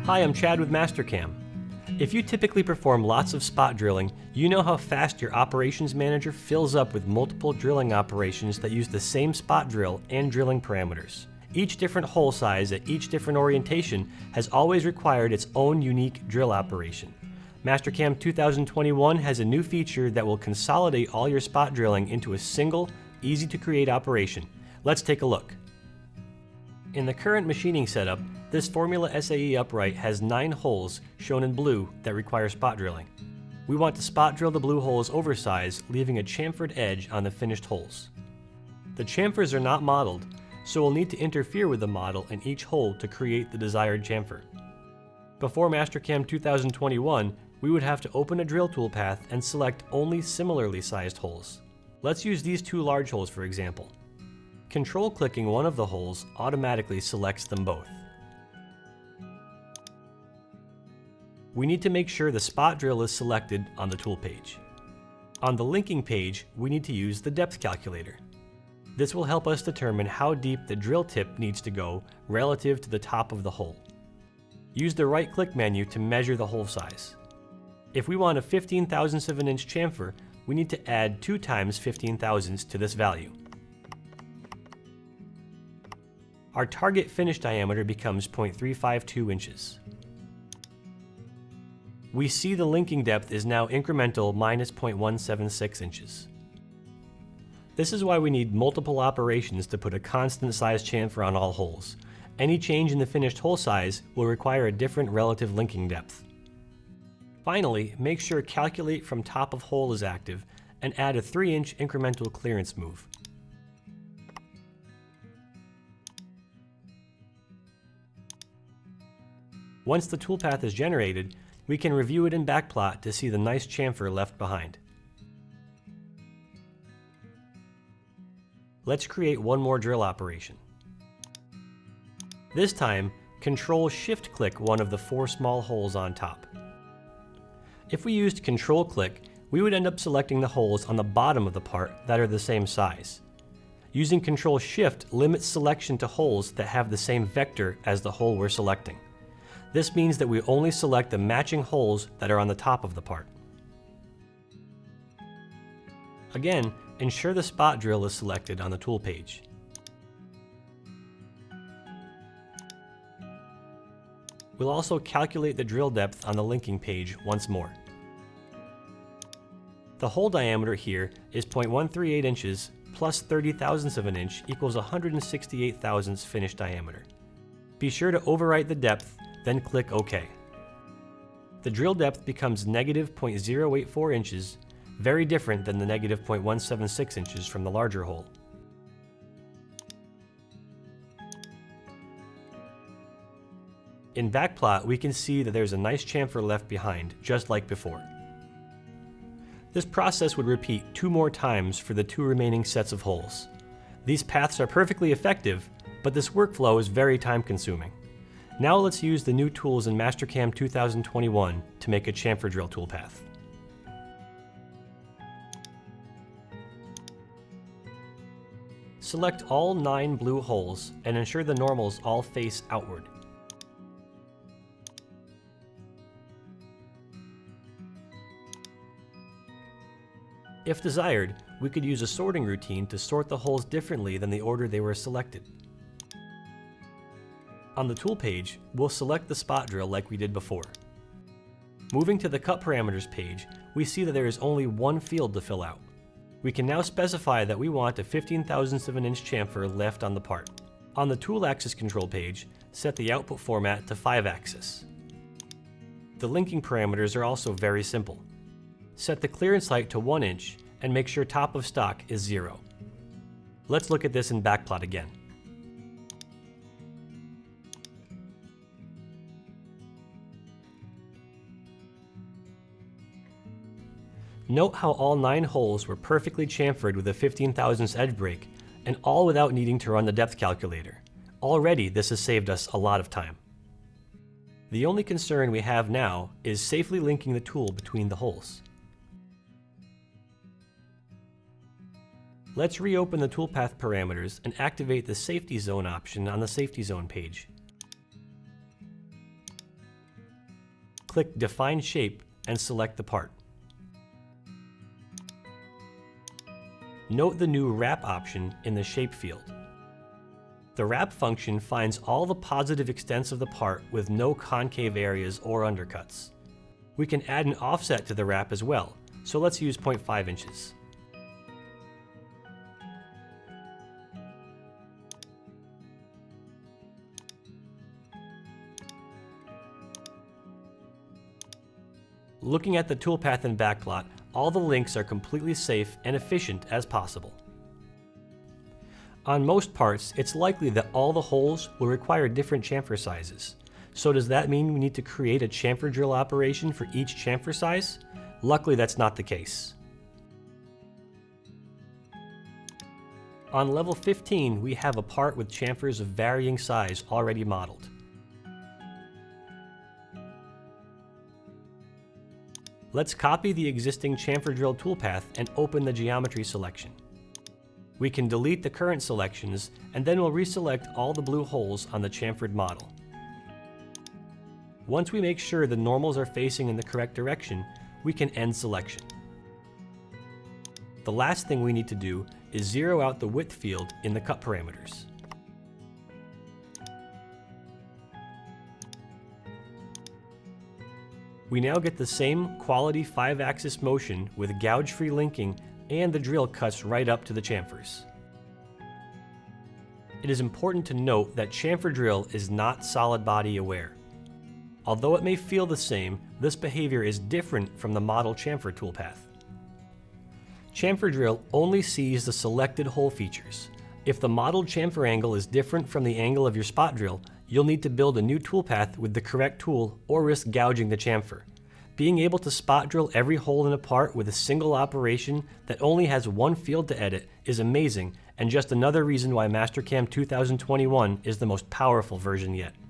Hi, I'm Chad with Mastercam. If you typically perform lots of spot drilling, you know how fast your operations manager fills up with multiple drilling operations that use the same spot drill and drilling parameters. Each different hole size at each different orientation has always required its own unique drill operation. Mastercam 2021 has a new feature that will consolidate all your spot drilling into a single, easy to create operation. Let's take a look. In the current machining setup, this Formula SAE Upright has 9 holes shown in blue that require spot drilling. We want to spot drill the blue holes oversized, leaving a chamfered edge on the finished holes. The chamfers are not modeled, so we'll need to interfere with the model in each hole to create the desired chamfer. Before Mastercam 2021, we would have to open a drill toolpath and select only similarly sized holes. Let's use these 2 large holes for example. Control-clicking one of the holes automatically selects them both. We need to make sure the spot drill is selected on the tool page. On the linking page, we need to use the depth calculator. This will help us determine how deep the drill tip needs to go relative to the top of the hole. Use the right-click menu to measure the hole size. If we want a 15 thousandths of an inch chamfer, we need to add 2 times 15 thousandths to this value. Our target finish diameter becomes 0.352 inches. We see the linking depth is now incremental minus 0.176 inches. This is why we need multiple operations to put a constant size chamfer on all holes. Any change in the finished hole size will require a different relative linking depth. Finally, make sure Calculate from top of hole is active and add a 3-inch incremental clearance move. Once the toolpath is generated, we can review it in backplot to see the nice chamfer left behind. Let's create one more drill operation. This time, Control-Shift-click one of the 4 small holes on top. If we used Control-click, we would end up selecting the holes on the bottom of the part that are the same size. Using Control-Shift limits selection to holes that have the same vector as the hole we're selecting. This means that we only select the matching holes that are on the top of the part. Again, ensure the spot drill is selected on the tool page. We'll also calculate the drill depth on the linking page once more. The hole diameter here is 0.138 inches plus 30 thousandths of an inch equals 168 thousandths finished diameter. Be sure to overwrite the depth, then click OK. The drill depth becomes negative 0.084 inches, very different than the negative 0.176 inches from the larger hole. In backplot, we can see that there's a nice chamfer left behind, just like before. This process would repeat 2 more times for the 2 remaining sets of holes. These paths are perfectly effective, but this workflow is very time-consuming. Now let's use the new tools in Mastercam 2021 to make a chamfer drill toolpath. Select all 9 blue holes and ensure the normals all face outward. If desired, we could use a sorting routine to sort the holes differently than the order they were selected. On the tool page, we'll select the spot drill like we did before. Moving to the cut parameters page, we see that there is only 1 field to fill out. We can now specify that we want a 15 thousandths of an inch chamfer left on the part. On the tool axis control page, set the output format to 5-axis. The linking parameters are also very simple. Set the clearance height to 1 inch and make sure top of stock is 0. Let's look at this in backplot again. Note how all 9 holes were perfectly chamfered with a 15 thousandths edge break, and all without needing to run the depth calculator. Already this has saved us a lot of time. The only concern we have now is safely linking the tool between the holes. Let's reopen the toolpath parameters and activate the Safety Zone option on the Safety Zone page. click Define Shape and select the part. Note the new Wrap option in the Shape field. The Wrap function finds all the positive extents of the part with no concave areas or undercuts. We can add an offset to the wrap as well, so let's use 0.5 inches. Looking at the toolpath and backlot, all the links are completely safe and efficient as possible. On most parts, it's likely that all the holes will require different chamfer sizes. So does that mean we need to create a chamfer drill operation for each chamfer size? Luckily, that's not the case. On level 15, we have a part with chamfers of varying size already modeled. Let's copy the existing chamfer drill toolpath and open the geometry selection. We can delete the current selections, and then we'll reselect all the blue holes on the chamfered model. Once we make sure the normals are facing in the correct direction, we can end selection. The last thing we need to do is zero out the width field in the cut parameters. We now get the same quality 5-axis motion with gouge-free linking, and the drill cuts right up to the chamfers. It is important to note that Chamfer Drill is not solid body aware. Although it may feel the same, this behavior is different from the model chamfer toolpath. Chamfer Drill only sees the selected hole features. If the modeled chamfer angle is different from the angle of your spot drill, you'll need to build a new toolpath with the correct tool or risk gouging the chamfer. Being able to spot drill every hole in a part with a single operation that only has one field to edit is amazing, and just another reason why Mastercam 2021 is the most powerful version yet.